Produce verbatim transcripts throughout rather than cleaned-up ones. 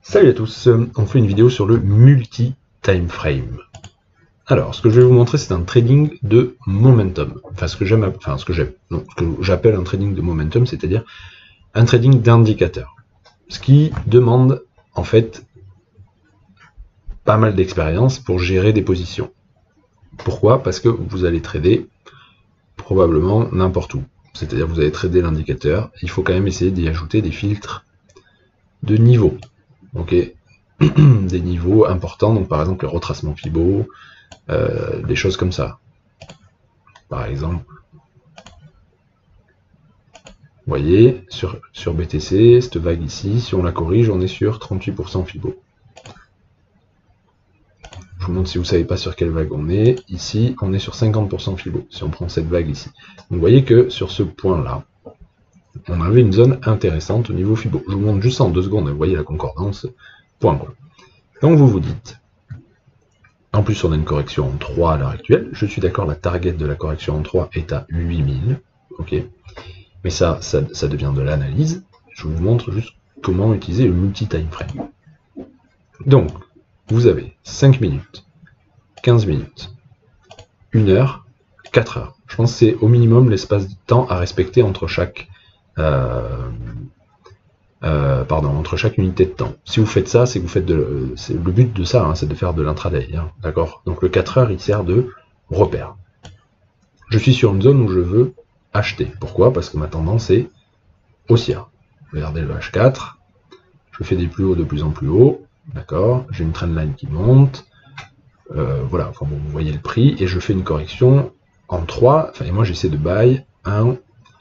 Salut à tous, on fait une vidéo sur le multi-time frame. Alors, ce que je vais vous montrer, c'est un trading de momentum. Enfin, ce que j'aime, enfin, ce que j'aime, non, ce que j'appelle un trading de momentum, c'est-à-dire un trading d'indicateur. Ce qui demande, en fait, pas mal d'expérience pour gérer des positions. Pourquoi? Parce que vous allez trader probablement n'importe où. C'est-à-dire, vous allez trader l'indicateur, il faut quand même essayer d'y ajouter des filtres de niveau. Ok, des niveaux importants, donc par exemple le retracement Fibo, euh, des choses comme ça. Par exemple, vous voyez, sur, sur B T C, cette vague ici, si on la corrige, on est sur trente-huit pour cent Fibo. Je vous montre si vous ne savez pas sur quelle vague on est. Ici, on est sur cinquante pour cent Fibo, si on prend cette vague ici. Donc, vous voyez que sur ce point-là, on avait une zone intéressante au niveau Fibo. Je vous montre juste en deux secondes, vous voyez la concordance, point quoi. Donc vous vous dites, en plus on a une correction en trois à l'heure actuelle, je suis d'accord, la target de la correction en trois est à huit mille, ok, mais ça, ça, ça devient de l'analyse, je vous montre juste comment utiliser le multi-time frame. Donc, vous avez cinq minutes, quinze minutes, une heure, quatre heures. Je pense que c'est au minimum l'espace de temps à respecter entre chaque... Euh, Euh, pardon, entre chaque unité de temps. Si vous faites ça, c'est que vous faites de, le but de ça, hein, c'est de faire de l'intraday, hein, d'accord. Donc le quatre heures, il sert de repère. Je suis sur une zone où je veux acheter. Pourquoi? Parce que ma tendance est haussière. Regardez le H quatre, je fais des plus hauts de plus en plus haut, d'accord. J'ai une trendline qui monte, euh, voilà. Enfin bon, vous voyez le prix et je fais une correction en trois. Enfin, et moi j'essaie de buy un,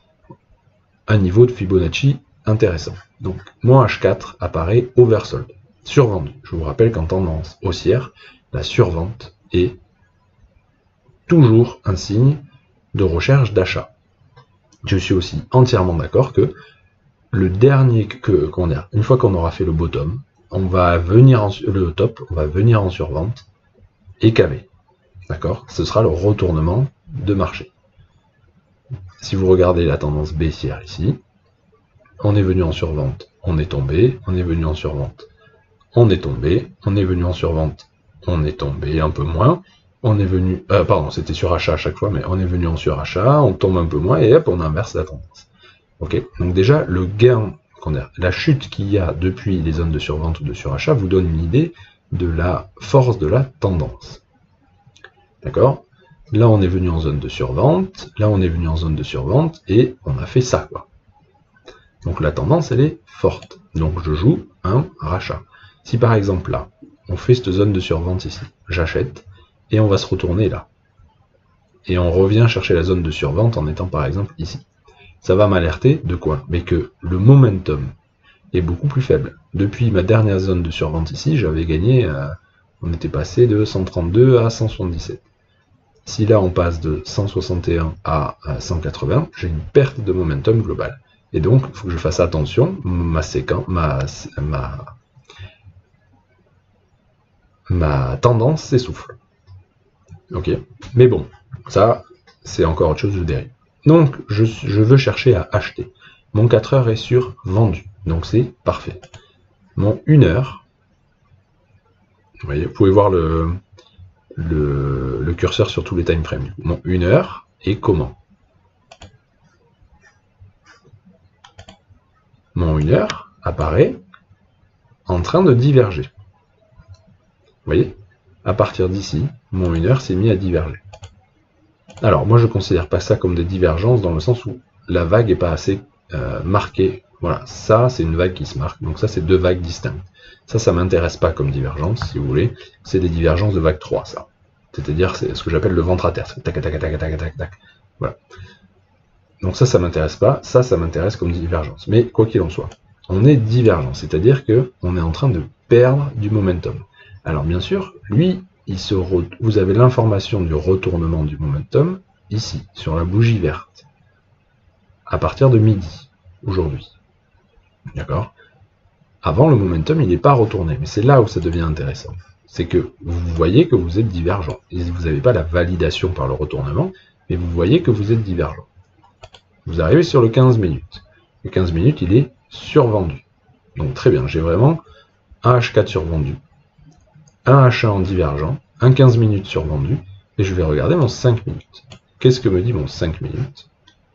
un niveau de Fibonacci intéressant. Donc, mon H quatre apparaît oversold, survendu. Je vous rappelle qu'en tendance haussière, la survente est toujours un signe de recherche d'achat. Je suis aussi entièrement d'accord que le dernier, que, comment dire, une fois qu'on aura fait le bottom, on va venir en, le top, on va venir en survente et caver. D'accord? Ce sera le retournement de marché. Si vous regardez la tendance baissière ici, on est venu en survente, on est tombé, on est venu en survente, on est tombé, on est venu en survente, on est tombé un peu moins, on est venu, euh, pardon, c'était surachat à chaque fois, mais on est venu en surachat, on tombe un peu moins, et hop, on inverse la tendance. Ok, donc déjà, le gain, la chute qu'il y a depuis les zones de survente ou de surachat vous donne une idée de la force de la tendance. D'accord? Là, on est venu en zone de survente, là, on est venu en zone de survente, et on a fait ça, quoi. Donc la tendance, elle est forte. Donc je joue un rachat. Si par exemple là, on fait cette zone de survente ici, j'achète, et on va se retourner là. Et on revient chercher la zone de survente en étant par exemple ici. Ça va m'alerter de quoi? Mais que le momentum est beaucoup plus faible. Depuis ma dernière zone de survente ici, j'avais gagné, euh, on était passé de cent trente-deux à cent soixante-dix-sept. Si là on passe de cent soixante et un à cent quatre-vingts, j'ai une perte de momentum global. Et donc, il faut que je fasse attention, ma séquence, ma, ma, ma tendance s'essouffle. Ok. Mais bon, ça, c'est encore autre chose de dérive. Donc, je, je veux chercher à acheter. Mon quatre heures est sur vendu. Donc, c'est parfait. Mon une heure, vous voyez, vous pouvez voir le, le, le curseur sur tous les time frames. Mon une heure est comment? Mon une heure apparaît en train de diverger. Vous voyez? À partir d'ici, mon une heure s'est mis à diverger. Alors, moi, je ne considère pas ça comme des divergences dans le sens où la vague n'est pas assez euh, marquée. Voilà, ça, c'est une vague qui se marque. Donc ça, c'est deux vagues distinctes. Ça, ça ne m'intéresse pas comme divergence, si vous voulez. C'est des divergences de vague trois, ça. C'est-à-dire, c'est ce que j'appelle le ventre à terre. Tac, tac, tac, tac, tac, tac, tac. Voilà. Donc ça, ça m'intéresse pas. Ça, ça m'intéresse comme divergence. Mais quoi qu'il en soit, on est divergent. C'est-à-dire qu'on est en train de perdre du momentum. Alors bien sûr, lui, il se re... vous avez l'information du retournement du momentum ici, sur la bougie verte, à partir de midi, aujourd'hui. D'accord? Avant, le momentum, il n'est pas retourné. Mais c'est là où ça devient intéressant. C'est que vous voyez que vous êtes divergent. Et vous n'avez pas la validation par le retournement, mais vous voyez que vous êtes divergent. Vous arrivez sur le quinze minutes. Le quinze minutes, il est survendu. Donc très bien, j'ai vraiment un H quatre survendu, un H un en divergent, un quinze minutes survendu, et je vais regarder mon cinq minutes. Qu'est-ce que me dit mon cinq minutes?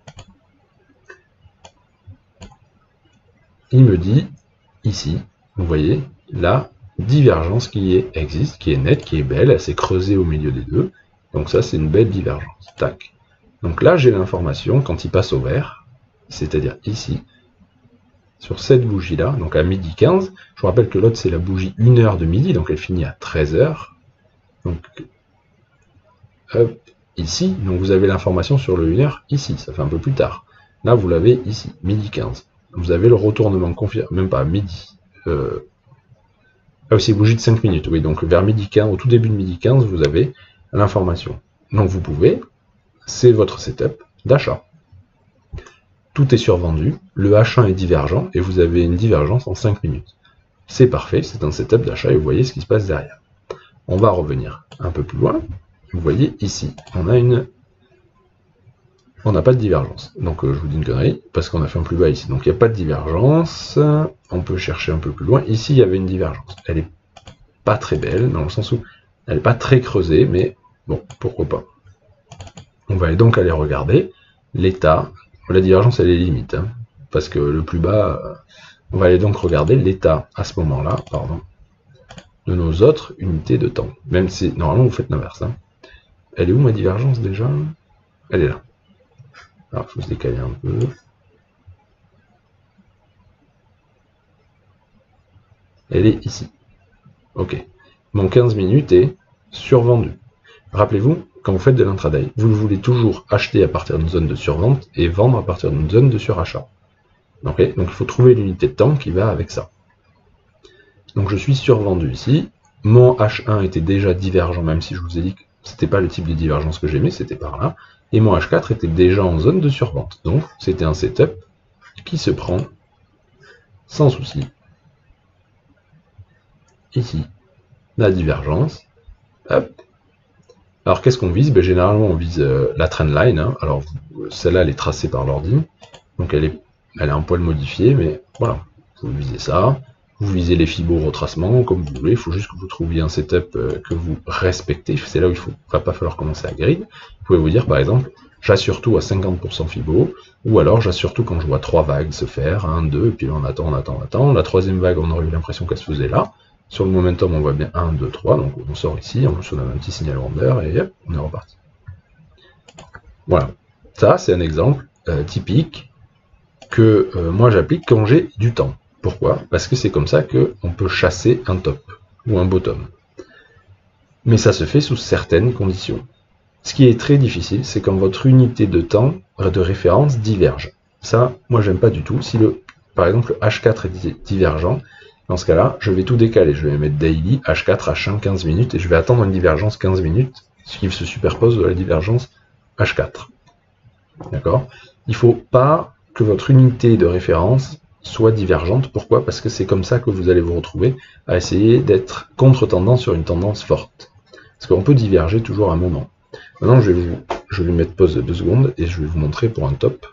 Il me dit, ici, vous voyez, la divergence qui est, existe, qui est nette, qui est belle, elle s'est creusée au milieu des deux, donc ça c'est une belle divergence. Tac. Donc là j'ai l'information quand il passe au vert, c'est-à-dire ici, sur cette bougie-là, donc à midi quinze, je vous rappelle que l'autre c'est la bougie une heure de midi, donc elle finit à treize heures, donc hop, ici, donc vous avez l'information sur le une heure ici, ça fait un peu plus tard. Là vous l'avez ici, midi quinze. Vous avez le retournement confirmé, même pas à midi. Euh, ah oui, c'est bougie de cinq minutes, oui, donc vers midi quinze, au tout début de midi quinze, vous avez l'information. Donc vous pouvez, c'est votre setup d'achat. Tout est survendu, le H un est divergent, et vous avez une divergence en cinq minutes. C'est parfait, c'est un setup d'achat, et vous voyez ce qui se passe derrière. On va revenir un peu plus loin. Vous voyez ici, on a une... On n'a pas de divergence. Donc euh, je vous dis une connerie, parce qu'on a fait un plus bas ici. Donc il n'y a pas de divergence. On peut chercher un peu plus loin. Ici, il y avait une divergence. Elle est pas très belle, dans le sens où elle n'est pas très creusée, mais bon, pourquoi pas. On va donc aller regarder l'état. La divergence, elle est limite, hein, parce que le plus bas, euh, on va aller donc regarder l'état à ce moment-là, pardon, de nos autres unités de temps. Même si, normalement, vous faites l'inverse. Hein. Elle est où ma divergence déjà? Elle est là. Alors, il faut se décaler un peu. Elle est ici. Ok. Mon quinze minutes est survendu. Rappelez-vous, quand vous faites de l'intraday, vous voulez toujours acheter à partir d'une zone de survente et vendre à partir d'une zone de surachat. Okay. Donc il faut trouver l'unité de temps qui va avec ça. Donc je suis survendu ici. Mon H un était déjà divergent, même si je vous ai dit que c'était pas le type de divergence que j'aimais, c'était par là. Et mon H quatre était déjà en zone de survente. Donc c'était un setup qui se prend sans souci. Ici, la divergence. Hop. Alors qu'est-ce qu'on vise? Ben, généralement on vise euh, la trendline. Hein. Alors celle-là elle est tracée par l'ordi. Donc elle est, elle est un poil modifiée, mais voilà. Vous visez ça. Vous visez les fibos retracement comme vous voulez. Il faut juste que vous trouviez un setup euh, que vous respectez. C'est là où il ne va pas falloir commencer à grid. Vous pouvez vous dire par exemple, j'assure tout à cinquante pour cent fibo, ou alors j'assure tout quand je vois trois vagues se faire, un, deux, et puis on attend, on attend, on attend. La troisième vague, on aurait eu l'impression qu'elle se faisait là. Sur le momentum, on voit bien un, deux, trois, donc on sort ici, en plus on a un petit signal vendeur, et hop, on est reparti. Voilà. Ça, c'est un exemple euh, typique que euh, moi j'applique quand j'ai du temps. Pourquoi? Parce que c'est comme ça qu'on peut chasser un top ou un bottom. Mais ça se fait sous certaines conditions. Ce qui est très difficile, c'est quand votre unité de temps de référence diverge. Ça, moi j'aime pas du tout. Si le, par exemple le H quatre est divergent, dans ce cas-là, je vais tout décaler. Je vais mettre daily, H quatre, H un, quinze minutes, et je vais attendre une divergence quinze minutes, ce qui se superpose de la divergence H quatre. D'accord? Il ne faut pas que votre unité de référence soit divergente. Pourquoi? Parce que c'est comme ça que vous allez vous retrouver à essayer d'être contre-tendance sur une tendance forte. Parce qu'on peut diverger toujours à un moment. Maintenant, je vais, vous, je vais mettre pause de deux secondes et je vais vous montrer pour un top